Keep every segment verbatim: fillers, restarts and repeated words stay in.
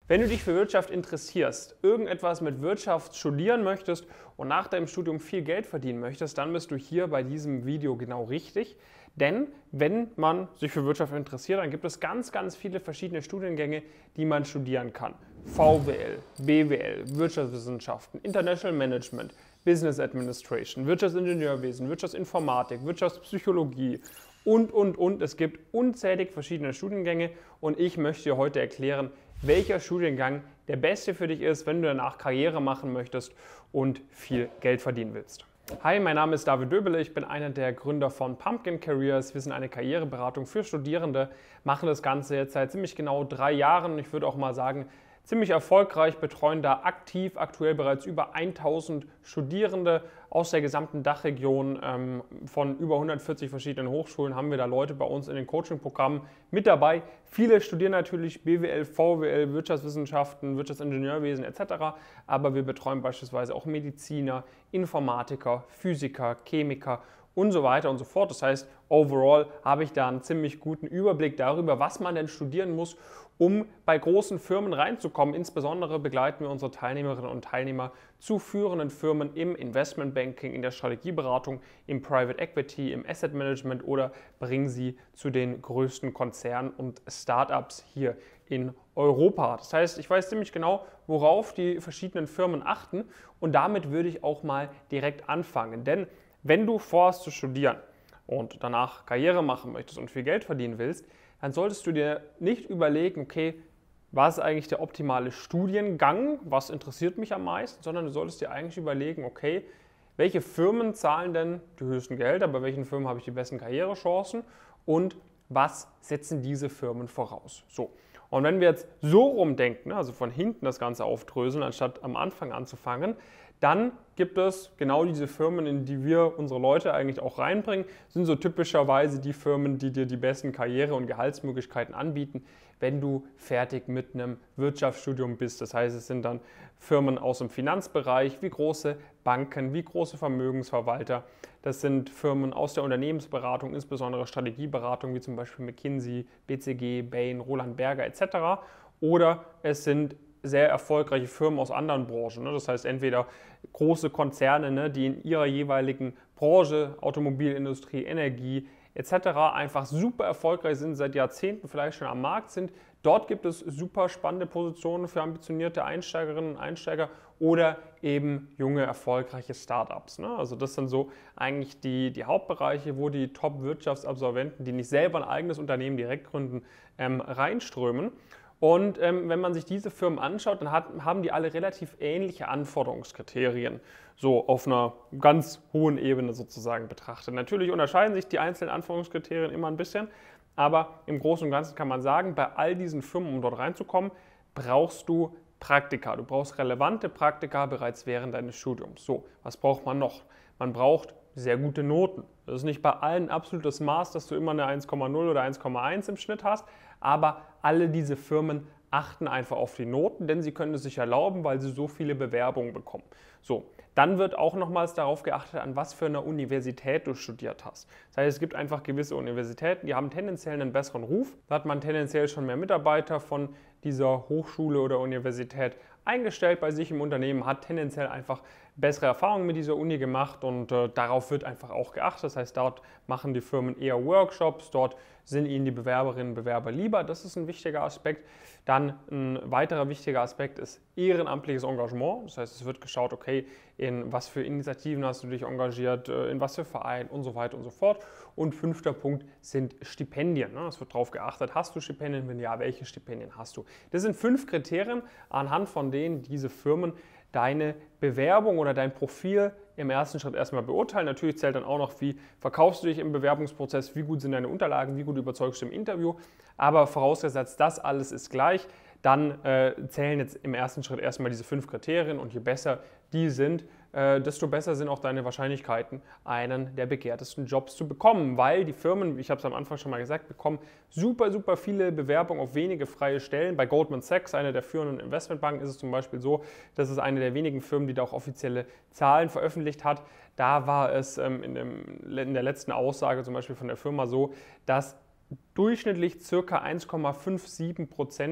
Wenn du dich für Wirtschaft interessierst, irgendetwas mit Wirtschaft studieren möchtest und nach deinem Studium viel Geld verdienen möchtest, dann bist du hier bei diesem Video genau richtig. Denn wenn man sich für Wirtschaft interessiert, dann gibt es ganz, ganz viele verschiedene Studiengänge, die man studieren kann. V W L, B W L, Wirtschaftswissenschaften, International Management, Business Administration, Wirtschaftsingenieurwesen, Wirtschaftsinformatik, Wirtschaftspsychologie und, und, und. Es gibt unzählig verschiedene Studiengänge und ich möchte dir heute erklären, welcher Studiengang der beste für dich ist, wenn du danach Karriere machen möchtest und viel Geld verdienen willst. Hi, mein Name ist David Döbele, ich bin einer der Gründer von Pumpkin Careers. Wir sind eine Karriereberatung für Studierende, machen das Ganze jetzt seit ziemlich genau drei Jahren. Ich würde auch mal sagen, ziemlich erfolgreich, betreuen da aktiv aktuell bereits über tausend Studierende aus der gesamten Dachregion. Ähm, von über hundertvierzig verschiedenen Hochschulen haben wir da Leute bei uns in den Coaching-Programmen mit dabei. Viele studieren natürlich B W L, V W L, Wirtschaftswissenschaften, Wirtschaftsingenieurwesen et cetera. Aber wir betreuen beispielsweise auch Mediziner, Informatiker, Physiker, Chemiker und so weiter und so fort. Das heißt, overall habe ich da einen ziemlich guten Überblick darüber, was man denn studieren muss, um bei großen Firmen reinzukommen. Insbesondere begleiten wir unsere Teilnehmerinnen und Teilnehmer zu führenden Firmen im Investmentbanking, in der Strategieberatung, im Private Equity, im Asset Management oder bringen sie zu den größten Konzernen und Startups hier in Europa. Das heißt, ich weiß ziemlich genau, worauf die verschiedenen Firmen achten und damit würde ich auch mal direkt anfangen. Denn wenn du vorhast zu studieren und danach Karriere machen möchtest und viel Geld verdienen willst, dann solltest du dir nicht überlegen, okay, was ist eigentlich der optimale Studiengang, was interessiert mich am meisten, sondern du solltest dir eigentlich überlegen, okay, welche Firmen zahlen denn die höchsten Gehälter, bei welchen Firmen habe ich die besten Karrierechancen und was setzen diese Firmen voraus. So. Und wenn wir jetzt so rumdenken, also von hinten das Ganze aufdröseln, anstatt am Anfang anzufangen, dann gibt es genau diese Firmen, in die wir unsere Leute eigentlich auch reinbringen, sind so typischerweise die Firmen, die dir die besten Karriere- und Gehaltsmöglichkeiten anbieten, wenn du fertig mit einem Wirtschaftsstudium bist. Das heißt, es sind dann Firmen aus dem Finanzbereich, wie große Banken, wie große Vermögensverwalter. Das sind Firmen aus der Unternehmensberatung, insbesondere Strategieberatung, wie zum Beispiel McKinsey, B C G, Bain, Roland Berger et cetera. Oder es sind sehr erfolgreiche Firmen aus anderen Branchen. Das heißt entweder große Konzerne, die in ihrer jeweiligen Branche, Automobilindustrie, Energie et cetera einfach super erfolgreich sind, seit Jahrzehnten vielleicht schon am Markt sind. Dort gibt es super spannende Positionen für ambitionierte Einsteigerinnen und Einsteiger oder eben junge, erfolgreiche Startups. Also das sind so eigentlich die, die Hauptbereiche, wo die Top-Wirtschaftsabsolventen, die nicht selber ein eigenes Unternehmen direkt gründen, ähm, reinströmen. Und ähm, wenn man sich diese Firmen anschaut, dann hat, haben die alle relativ ähnliche Anforderungskriterien, so auf einer ganz hohen Ebene sozusagen betrachtet. Natürlich unterscheiden sich die einzelnen Anforderungskriterien immer ein bisschen, aber im Großen und Ganzen kann man sagen, bei all diesen Firmen, um dort reinzukommen, brauchst du Praktika. Du brauchst relevante Praktika bereits während deines Studiums. So, was braucht man noch? Man braucht sehr gute Noten. Das ist nicht bei allen absolutes Maß, dass du immer eine eins Komma null oder eins Komma eins im Schnitt hast, aber alle diese Firmen achten einfach auf die Noten, denn sie können es sich erlauben, weil sie so viele Bewerbungen bekommen. So, dann wird auch nochmals darauf geachtet, an was für einer Universität du studiert hast. Das heißt, es gibt einfach gewisse Universitäten, die haben tendenziell einen besseren Ruf. Da hat man tendenziell schon mehr Mitarbeiter von dieser Hochschule oder Universität eingestellt bei sich im Unternehmen, hat tendenziell einfach bessere Erfahrungen mit dieser Uni gemacht und äh, darauf wird einfach auch geachtet. Das heißt, dort machen die Firmen eher Workshops, dort sind ihnen die Bewerberinnen und Bewerber lieber. Das ist ein wichtiger Aspekt. Dann ein weiterer wichtiger Aspekt ist ehrenamtliches Engagement. Das heißt, es wird geschaut, okay, in was für Initiativen hast du dich engagiert, in was für Vereinen und so weiter und so fort. Und fünfter Punkt sind Stipendien. Es wird darauf geachtet, hast du Stipendien? Wenn ja, welche Stipendien hast du? Das sind fünf Kriterien, anhand von denen diese Firmen deine Bewerbung oder dein Profil im ersten Schritt erstmal beurteilen. Natürlich zählt dann auch noch, wie verkaufst du dich im Bewerbungsprozess, wie gut sind deine Unterlagen, wie gut überzeugst du im Interview. Aber vorausgesetzt, das alles ist gleich, dann äh, zählen jetzt im ersten Schritt erstmal diese fünf Kriterien und je besser die sind, äh, desto besser sind auch deine Wahrscheinlichkeiten, einen der begehrtesten Jobs zu bekommen, weil die Firmen, ich habe es am Anfang schon mal gesagt, bekommen super, super viele Bewerbungen auf wenige freie Stellen. Bei Goldman Sachs, einer der führenden Investmentbanken, ist es zum Beispiel so, dass es eine der wenigen Firmen, die da auch offizielle Zahlen veröffentlicht hat. Da war es ähm, in, dem, in der letzten Aussage zum Beispiel von der Firma so, dass durchschnittlich ca. eins Komma siebenundfünfzig Prozent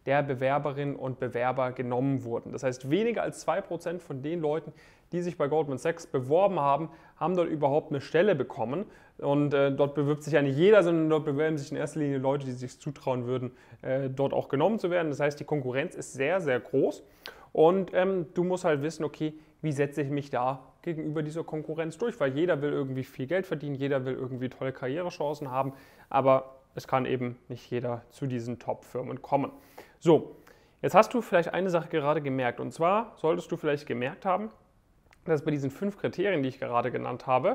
der Bewerberinnen und Bewerber genommen wurden. Das heißt, weniger als zwei Prozent von den Leuten, die sich bei Goldman Sachs beworben haben, haben dort überhaupt eine Stelle bekommen. Und äh, dort bewirbt sich ja nicht jeder, sondern dort bewerben sich in erster Linie Leute, die sich zutrauen würden, äh, dort auch genommen zu werden. Das heißt, die Konkurrenz ist sehr, sehr groß. Und ähm, du musst halt wissen, okay, wie setze ich mich da gegenüber dieser Konkurrenz durch? Weil jeder will irgendwie viel Geld verdienen, jeder will irgendwie tolle Karrierechancen haben, aber es kann eben nicht jeder zu diesen Top-Firmen kommen. So, jetzt hast du vielleicht eine Sache gerade gemerkt. Und zwar solltest du vielleicht gemerkt haben, dass bei diesen fünf Kriterien, die ich gerade genannt habe,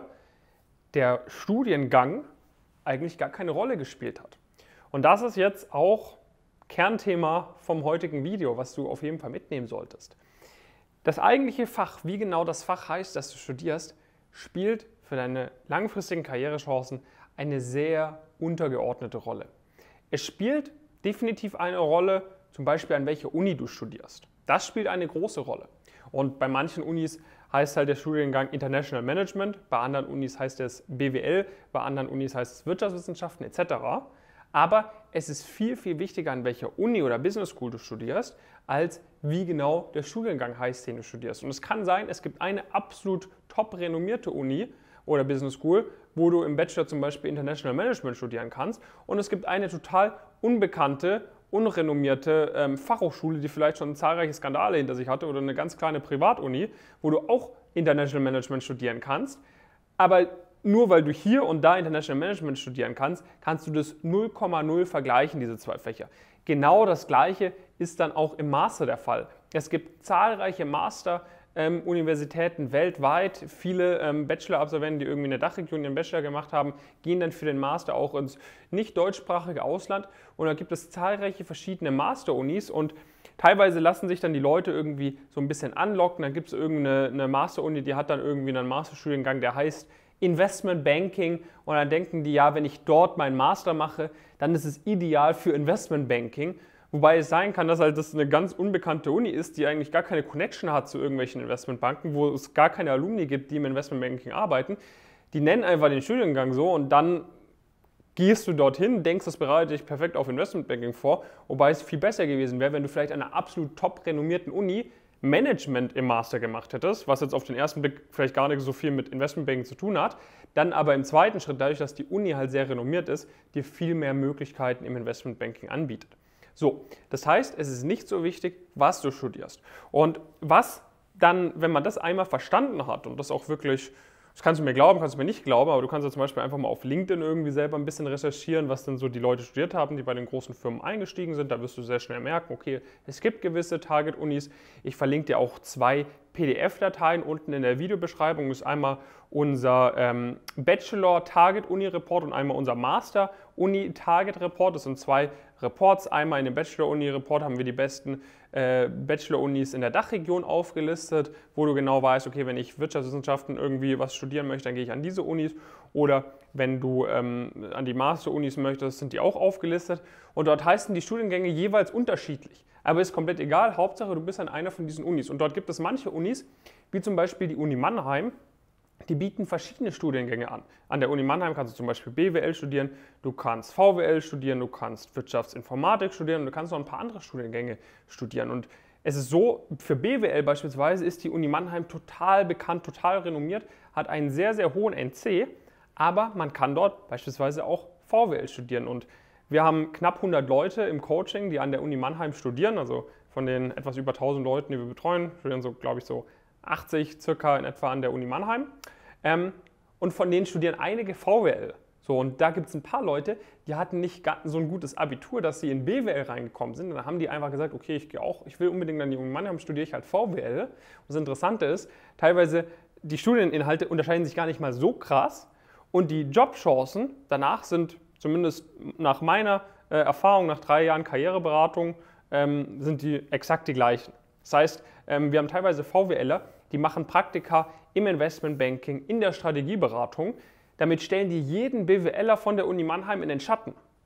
der Studiengang eigentlich gar keine Rolle gespielt hat. Und das ist jetzt auch Kernthema vom heutigen Video, was du auf jeden Fall mitnehmen solltest. Das eigentliche Fach, wie genau das Fach heißt, das du studierst, spielt für deine langfristigen Karrierechancen eine sehr untergeordnete Rolle. Es spielt definitiv eine Rolle, zum Beispiel an welcher Uni du studierst. Das spielt eine große Rolle. Und bei manchen Unis heißt halt der Studiengang International Management, bei anderen Unis heißt es B W L, bei anderen Unis heißt es Wirtschaftswissenschaften et cetera. Aber es ist viel, viel wichtiger, an welcher Uni oder Business School du studierst, als wie genau der Studiengang heißt, den du studierst. Und es kann sein, es gibt eine absolut top renommierte Uni oder Business School, wo du im Bachelor zum Beispiel International Management studieren kannst. Und es gibt eine total unbekannte, unrenommierte ähm, Fachhochschule, die vielleicht schon zahlreiche Skandale hinter sich hatte oder eine ganz kleine Privatuni, wo du auch International Management studieren kannst. Aber nur weil du hier und da International Management studieren kannst, kannst du das null Komma null vergleichen, diese zwei Fächer. Genau das Gleiche ist dann auch im Master der Fall. Es gibt zahlreiche Master-Universitäten ähm, weltweit. Viele ähm, Bachelor-Absolventen, die irgendwie in der Dachregion ihren Bachelor gemacht haben, gehen dann für den Master auch ins nicht deutschsprachige Ausland. Und da gibt es zahlreiche verschiedene Master-Unis und teilweise lassen sich dann die Leute irgendwie so ein bisschen anlocken. Dann gibt es irgendeine eine Master-Uni, die hat dann irgendwie einen Masterstudiengang, der heißt Investment Banking und dann denken die, ja, wenn ich dort meinen Master mache, dann ist es ideal für Investment Banking. Wobei es sein kann, dass halt das eine ganz unbekannte Uni ist, die eigentlich gar keine Connection hat zu irgendwelchen Investmentbanken, wo es gar keine Alumni gibt, die im Investment Banking arbeiten. Die nennen einfach den Studiengang so und dann gehst du dorthin, denkst, das bereitet dich perfekt auf Investment Banking vor, wobei es viel besser gewesen wäre, wenn du vielleicht an einer absolut top renommierten Uni Management im Master gemacht hättest, was jetzt auf den ersten Blick vielleicht gar nicht so viel mit Investmentbanking zu tun hat, dann aber im zweiten Schritt, dadurch, dass die Uni halt sehr renommiert ist, dir viel mehr Möglichkeiten im Investmentbanking anbietet. So, das heißt, es ist nicht so wichtig, was du studierst. Und was dann, wenn man das einmal verstanden hat und das auch wirklich, das kannst du mir glauben, kannst du mir nicht glauben, aber du kannst ja zum Beispiel einfach mal auf LinkedIn irgendwie selber ein bisschen recherchieren, was denn so die Leute studiert haben, die bei den großen Firmen eingestiegen sind. Da wirst du sehr schnell merken, okay, es gibt gewisse Target-Unis. Ich verlinke dir auch zwei P D F-Dateien unten in der Videobeschreibung. Das ist einmal unser ähm, Bachelor-Target-Uni-Report und einmal unser Master-Uni-Target-Report. Das sind zwei Reports. Einmal in dem Bachelor-Uni-Report haben wir die besten äh, Bachelor-Unis in der Dachregion aufgelistet, wo du genau weißt, okay, wenn ich Wirtschaftswissenschaften irgendwie was studieren möchte, dann gehe ich an diese Unis. Oder wenn du ähm, an die Master-Unis möchtest, sind die auch aufgelistet. Und dort heißen die Studiengänge jeweils unterschiedlich. Aber ist komplett egal, Hauptsache du bist an einer von diesen Unis. Und dort gibt es manche Unis, wie zum Beispiel die Uni Mannheim, die bieten verschiedene Studiengänge an. An der Uni Mannheim kannst du zum Beispiel B W L studieren, du kannst V W L studieren, du kannst Wirtschaftsinformatik studieren und du kannst noch ein paar andere Studiengänge studieren. Und es ist so, für B W L beispielsweise ist die Uni Mannheim total bekannt, total renommiert, hat einen sehr, sehr hohen N C, aber man kann dort beispielsweise auch V W L studieren. Und wir haben knapp hundert Leute im Coaching, die an der Uni Mannheim studieren, also von den etwas über tausend Leuten, die wir betreuen, studieren so, glaube ich, so achtzig circa in etwa an der Uni Mannheim. Ähm, und von denen studieren einige V W L. So, und da gibt es ein paar Leute, die hatten nicht so ein gutes Abitur, dass sie in B W L reingekommen sind. Und dann haben die einfach gesagt, okay, ich gehe auch, ich will unbedingt an die Uni Mannheim, studiere ich halt V W L. Und das Interessante ist, teilweise die Studieninhalte unterscheiden sich gar nicht mal so krass. Und die Jobchancen danach sind, zumindest nach meiner äh, Erfahrung, nach drei Jahren Karriereberatung, ähm, sind die exakt die gleichen. Das heißt, ähm, wir haben teilweise VWLer, die machen Praktika im Investmentbanking, in der Strategieberatung. Damit stellen die jeden BWLer von der Uni Mannheim in den Schatten.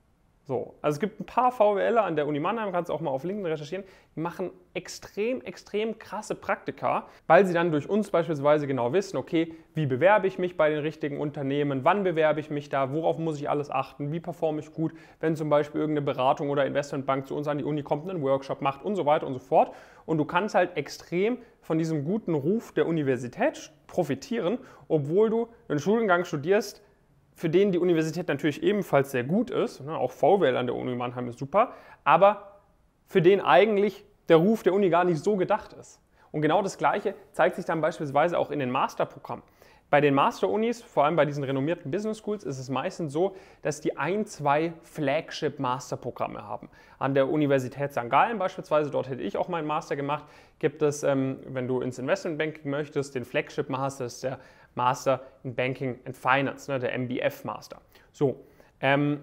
So, also es gibt ein paar VWLer an der Uni Mannheim, kannst du auch mal auf LinkedIn recherchieren, die machen extrem, extrem krasse Praktika, weil sie dann durch uns beispielsweise genau wissen, okay, wie bewerbe ich mich bei den richtigen Unternehmen, wann bewerbe ich mich da, worauf muss ich alles achten, wie performe ich gut, wenn zum Beispiel irgendeine Beratung oder Investmentbank zu uns an die Uni kommt, einen Workshop macht und so weiter und so fort. Und du kannst halt extrem von diesem guten Ruf der Universität profitieren, obwohl du einen Studiengang studierst, für den die Universität natürlich ebenfalls sehr gut ist, ne, auch V W L an der Uni Mannheim ist super, aber für den eigentlich der Ruf der Uni gar nicht so gedacht ist. Und genau das Gleiche zeigt sich dann beispielsweise auch in den Masterprogrammen. Bei den Master-Unis, vor allem bei diesen renommierten Business Schools, ist es meistens so, dass die ein, zwei Flagship-Masterprogramme haben. An der Universität Sankt Gallen beispielsweise, dort hätte ich auch meinen Master gemacht, gibt es, ähm, wenn du ins Investmentbanking möchtest, den Flagship-Master, das ist der Master in Banking and Finance, ne, der M B F-Master. So, ähm,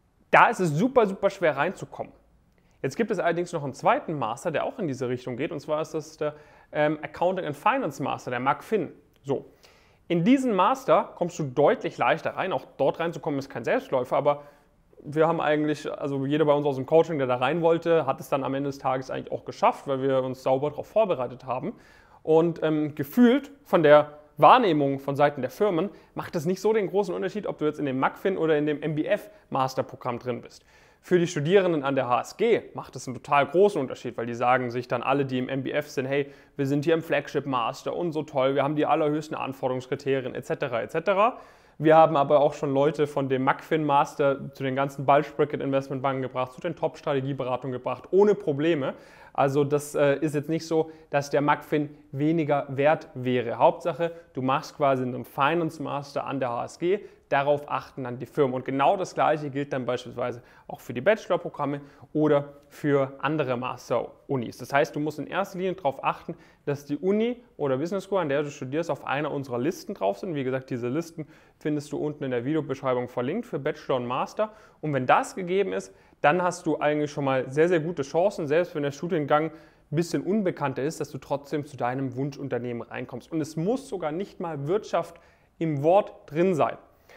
da ist es super, super schwer reinzukommen. Jetzt gibt es allerdings noch einen zweiten Master, der auch in diese Richtung geht, und zwar ist das der ähm, Accounting and Finance Master, der M A C Fin. So. In diesen Master kommst du deutlich leichter rein. Auch dort reinzukommen ist kein Selbstläufer, aber wir haben eigentlich, also jeder bei uns aus dem Coaching, der da rein wollte, hat es dann am Ende des Tages eigentlich auch geschafft, weil wir uns sauber darauf vorbereitet haben. Und ähm, gefühlt von der Wahrnehmung von Seiten der Firmen macht es nicht so den großen Unterschied, ob du jetzt in dem M A C Fin oder in dem M B F-Masterprogramm drin bist. Für die Studierenden an der H S G macht es einen total großen Unterschied, weil die sagen sich dann alle, die im M B F sind, hey, wir sind hier im Flagship Master und so toll, wir haben die allerhöchsten Anforderungskriterien et cetera et cetera. Wir haben aber auch schon Leute von dem M A C Fin Master zu den ganzen Bulge Bracket Investmentbanken gebracht, zu den Top-Strategieberatungen gebracht, ohne Probleme. Also das äh, ist jetzt nicht so, dass der M A C Fin weniger wert wäre. Hauptsache, du machst quasi einen Finance Master an der H S G, darauf achten dann die Firmen. Und genau das Gleiche gilt dann beispielsweise auch für die Bachelorprogramme oder für andere Master-Unis. Das heißt, du musst in erster Linie darauf achten, dass die Uni oder Business School, an der du studierst, auf einer unserer Listen drauf sind. Wie gesagt, diese Listen findest du unten in der Videobeschreibung verlinkt für Bachelor und Master. Und wenn das gegeben ist, dann hast du eigentlich schon mal sehr, sehr gute Chancen, selbst wenn der Studiengang ein bisschen unbekannter ist, dass du trotzdem zu deinem Wunschunternehmen reinkommst. Und es muss sogar nicht mal Wirtschaft im Wort drin sein.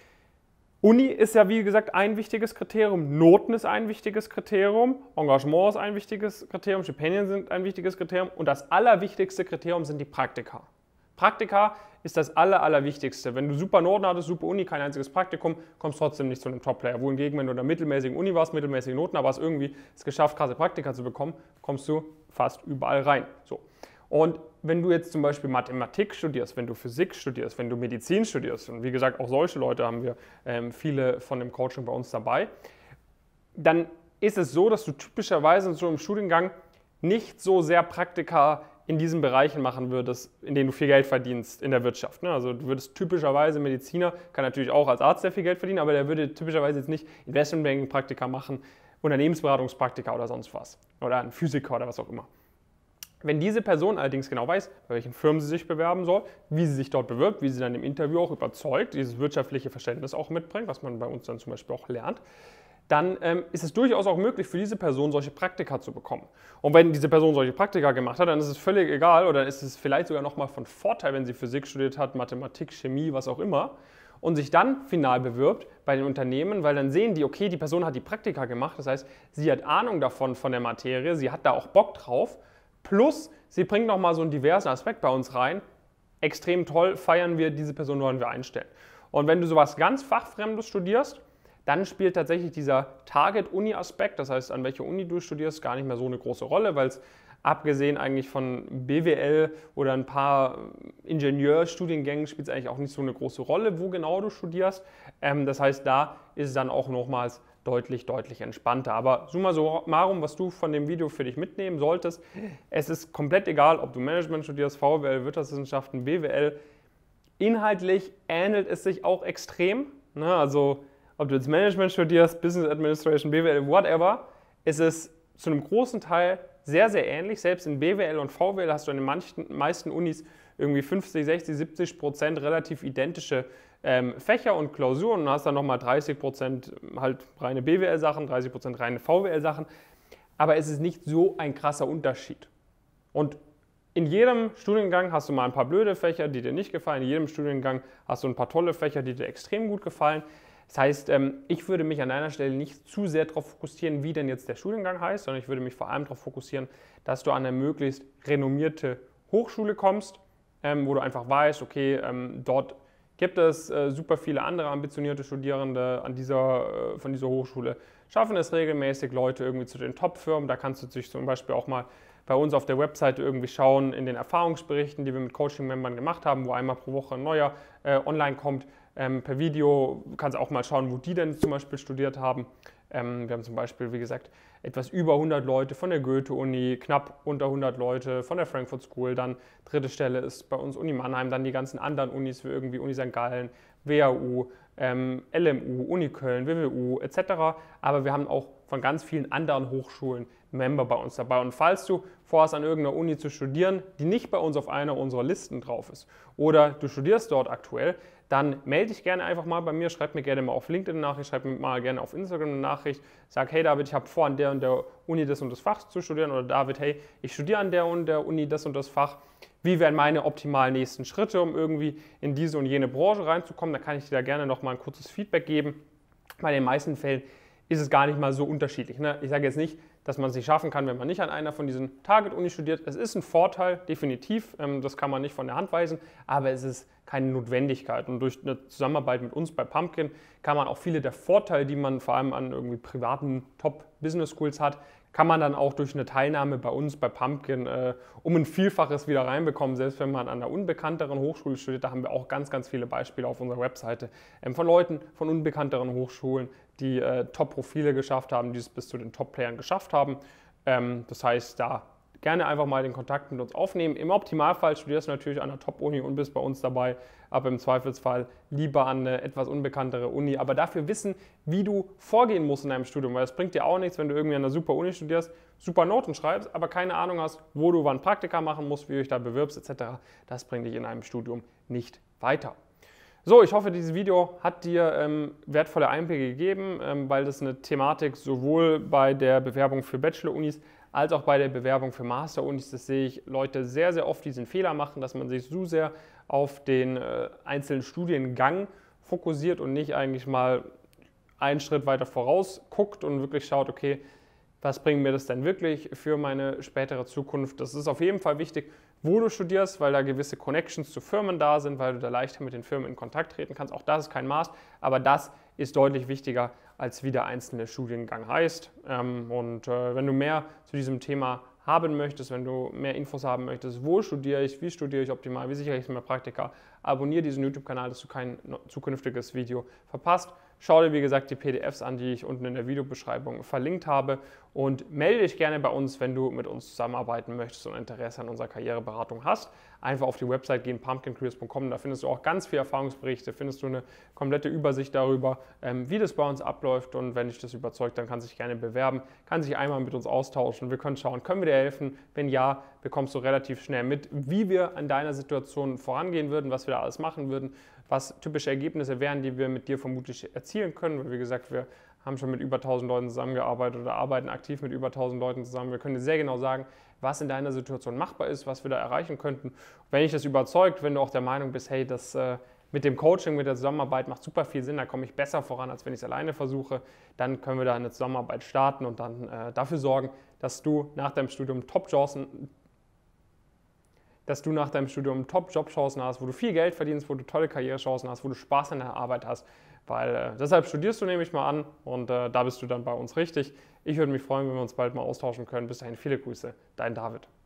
Uni ist ja, wie gesagt, ein wichtiges Kriterium, Noten ist ein wichtiges Kriterium, Engagement ist ein wichtiges Kriterium, Stipendien sind ein wichtiges Kriterium und das allerwichtigste Kriterium sind die Praktika. Praktika ist das aller, allerwichtigste. Wenn du super Noten hattest, super Uni, kein einziges Praktikum, kommst trotzdem nicht zu einem Top-Player. Wohingegen, wenn du in einer mittelmäßigen Uni warst, mittelmäßige Noten, aber hast irgendwie es geschafft, krasse Praktika zu bekommen, kommst du fast überall rein. So. Und wenn du jetzt zum Beispiel Mathematik studierst, wenn du Physik studierst, wenn du Medizin studierst, und wie gesagt, auch solche Leute haben wir ähm, viele von dem Coaching bei uns dabei, dann ist es so, dass du typischerweise in so einem Studiengang nicht so sehr Praktika in diesen Bereichen machen würdest, in denen du viel Geld verdienst in der Wirtschaft. Also du würdest typischerweise, Mediziner kann natürlich auch als Arzt sehr viel Geld verdienen, aber der würde typischerweise jetzt nicht Investmentbanking-Praktika machen, Unternehmensberatungspraktika oder sonst was. Oder ein Physiker oder was auch immer. Wenn diese Person allerdings genau weiß, bei welchen Firmen sie sich bewerben soll, wie sie sich dort bewirbt, wie sie dann im Interview auch überzeugt, dieses wirtschaftliche Verständnis auch mitbringt, was man bei uns dann zum Beispiel auch lernt, dann ähm, ist es durchaus auch möglich für diese Person, solche Praktika zu bekommen. Und wenn diese Person solche Praktika gemacht hat, dann ist es völlig egal oder ist es vielleicht sogar nochmal von Vorteil, wenn sie Physik studiert hat, Mathematik, Chemie, was auch immer, und sich dann final bewirbt bei den Unternehmen, weil dann sehen die, okay, die Person hat die Praktika gemacht, das heißt, sie hat Ahnung davon, von der Materie, sie hat da auch Bock drauf, plus sie bringt nochmal so einen diversen Aspekt bei uns rein. Extrem toll, feiern wir, diese Person wollen wir einstellen. Und wenn du sowas ganz Fachfremdes studierst, dann spielt tatsächlich dieser Target-Uni-Aspekt, das heißt, an welcher Uni du studierst, gar nicht mehr so eine große Rolle, weil es abgesehen eigentlich von B W L oder ein paar Ingenieurstudiengängen spielt es eigentlich auch nicht so eine große Rolle, wo genau du studierst. Ähm, das heißt, da ist es dann auch nochmals deutlich, deutlich entspannter. Aber summa summarum, was du von dem Video für dich mitnehmen solltest, es ist komplett egal, ob du Management studierst, V W L, Wirtschaftswissenschaften, B W L. Inhaltlich ähnelt es sich auch extrem. Ne? Also ob du jetzt Management studierst, Business Administration, B W L, whatever, ist es zu einem großen Teil sehr, sehr ähnlich. Selbst in B W L und V W L hast du in den manchen, meisten Unis irgendwie fünfzig, sechzig, siebzig Prozent relativ identische ähm, Fächer und Klausuren und hast dann nochmal dreißig Prozent halt reine B W L-Sachen, dreißig Prozent reine V W L-Sachen. Aber es ist nicht so ein krasser Unterschied. Und in jedem Studiengang hast du mal ein paar blöde Fächer, die dir nicht gefallen. In jedem Studiengang hast du ein paar tolle Fächer, die dir extrem gut gefallen. Das heißt, ich würde mich an deiner Stelle nicht zu sehr darauf fokussieren, wie denn jetzt der Studiengang heißt, sondern ich würde mich vor allem darauf fokussieren, dass du an eine möglichst renommierte Hochschule kommst, wo du einfach weißt, okay, dort gibt es super viele andere ambitionierte Studierende an dieser, von dieser Hochschule, schaffen es regelmäßig Leute irgendwie zu den Top-Firmen. Da kannst du dich zum Beispiel auch mal bei uns auf der Webseite irgendwie schauen in den Erfahrungsberichten, die wir mit Coaching-Membern gemacht haben, wo einmal pro Woche ein neuer äh, online kommt. Ähm, per Video kannst du auch mal schauen, wo die denn zum Beispiel studiert haben. Ähm, wir haben zum Beispiel, wie gesagt, etwas über hundert Leute von der Goethe-Uni, knapp unter hundert Leute von der Frankfurt School. Dann dritte Stelle ist bei uns Uni Mannheim, dann die ganzen anderen Unis wie irgendwie Uni Sankt Gallen, W H U, ähm, L M U, Uni Köln, W W U et cetera. Aber wir haben auch von ganz vielen anderen Hochschulen Member bei uns dabei. Und falls du vorhast, an irgendeiner Uni zu studieren, die nicht bei uns auf einer unserer Listen drauf ist, oder du studierst dort aktuell, dann melde dich gerne einfach mal bei mir, schreib mir gerne mal auf LinkedIn eine Nachricht, schreib mir mal gerne auf Instagram eine Nachricht, sag, hey David, ich habe vor, an der und der Uni das und das Fach zu studieren, oder David, hey, ich studiere an der und der Uni das und das Fach. Wie wären meine optimalen nächsten Schritte, um irgendwie in diese und jene Branche reinzukommen? Da kann ich dir da gerne noch mal ein kurzes Feedback geben. Bei den meisten Fällen ist es gar nicht mal so unterschiedlich. Ne? Ich sage jetzt nicht, dass man es nicht schaffen kann, wenn man nicht an einer von diesen Target-Unis studiert. Es ist ein Vorteil, definitiv, das kann man nicht von der Hand weisen, aber es ist keine Notwendigkeit. Und durch eine Zusammenarbeit mit uns bei Pumpkin kann man auch viele der Vorteile, die man vor allem an irgendwie privaten Top-Business-Schools hat, kann man dann auch durch eine Teilnahme bei uns bei Pumpkin äh, um ein Vielfaches wieder reinbekommen, selbst wenn man an einer unbekannteren Hochschule studiert. Da haben wir auch ganz, ganz viele Beispiele auf unserer Webseite ähm, von Leuten von unbekannteren Hochschulen, die äh, Top-Profile geschafft haben, die es bis zu den Top-Playern geschafft haben. Ähm, das heißt, da gerne einfach mal den Kontakt mit uns aufnehmen. Im Optimalfall studierst du natürlich an einer Top-Uni und bist bei uns dabei, aber im Zweifelsfall lieber an eine etwas unbekanntere Uni. Aber dafür wissen, wie du vorgehen musst in deinem Studium, weil es bringt dir auch nichts, wenn du irgendwie an einer super Uni studierst, super Noten schreibst, aber keine Ahnung hast, wo du wann Praktika machen musst, wie du dich da bewirbst et cetera. Das bringt dich in einem Studium nicht weiter. So, ich hoffe, dieses Video hat dir ähm, wertvolle Einblicke gegeben, ähm, weil das eine Thematik sowohl bei der Bewerbung für Bachelor-Unis als auch bei der Bewerbung für Master-Unis, das sehe ich Leute sehr, sehr oft diesen Fehler machen, dass man sich so sehr auf den äh, einzelnen Studiengang fokussiert und nicht eigentlich mal einen Schritt weiter voraus guckt und wirklich schaut, okay, was bringt mir das denn wirklich für meine spätere Zukunft? Das ist auf jeden Fall wichtig, wo du studierst, weil da gewisse Connections zu Firmen da sind, weil du da leichter mit den Firmen in Kontakt treten kannst. Auch das ist kein Maß, aber das ist deutlich wichtiger, als wie der einzelne Studiengang heißt. Und wenn du mehr zu diesem Thema haben möchtest, wenn du mehr Infos haben möchtest, wo studiere ich, wie studiere ich optimal, wie sichere ich mir Praktika, abonniere diesen YouTube-Kanal, dass du kein zukünftiges Video verpasst. Schau dir, wie gesagt, die P D Fs an, die ich unten in der Videobeschreibung verlinkt habe, und melde dich gerne bei uns, wenn du mit uns zusammenarbeiten möchtest und Interesse an unserer Karriereberatung hast. Einfach auf die Website gehen, pumpkin careers punkt com, da findest du auch ganz viele Erfahrungsberichte, findest du eine komplette Übersicht darüber, wie das bei uns abläuft, und wenn dich das überzeugt, dann kannst du dich gerne bewerben, kannst dich einmal mit uns austauschen, wir können schauen, können wir dir helfen? Wenn ja, bekommst du relativ schnell mit, wie wir an deiner Situation vorangehen würden, was wir da alles machen würden, was typische Ergebnisse wären, die wir mit dir vermutlich erzielen können, weil wie gesagt, wir haben schon mit über tausend Leuten zusammengearbeitet oder arbeiten aktiv mit über tausend Leuten zusammen. Wir können dir sehr genau sagen, was in deiner Situation machbar ist, was wir da erreichen könnten. Und wenn dich das überzeugt, wenn du auch der Meinung bist, hey, das äh, mit dem Coaching, mit der Zusammenarbeit macht super viel Sinn, da komme ich besser voran, als wenn ich es alleine versuche, dann können wir da eine Zusammenarbeit starten und dann äh, dafür sorgen, dass du nach deinem Studium Top-Chancen dass du nach deinem Studium Top-Job-Chancen hast, wo du viel Geld verdienst, wo du tolle Karrierechancen hast, wo du Spaß an der Arbeit hast, weil äh, deshalb studierst du nämlich mal an, und äh, da bist du dann bei uns richtig. Ich würde mich freuen, wenn wir uns bald mal austauschen können. Bis dahin viele Grüße, dein David.